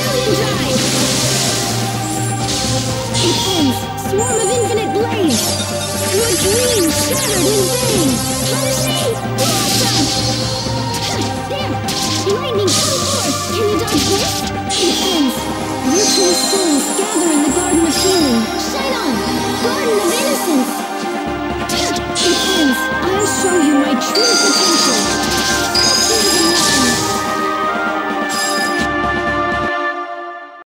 Brilliant drive! It ends! Swarm of infinite blaze! Your dreams shattered in vain! Punish me! Blast them! There! Lightning, come forth! Can you dodge this? It ends! Virtuous souls gather in the Garden of Healing! Shine on! Garden of Innocence!